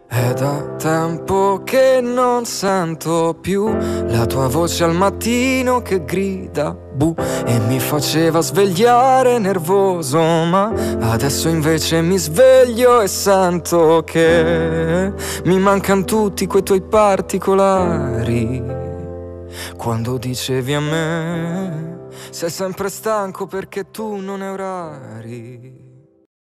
È da tempo che non sento più la tua voce al mattino che grida bu e mi faceva svegliare nervoso, ma adesso invece mi sveglio e sento che mi mancano tutti quei tuoi particolari. Quando dicevi a me sei sempre stanco perché tu non hai orari.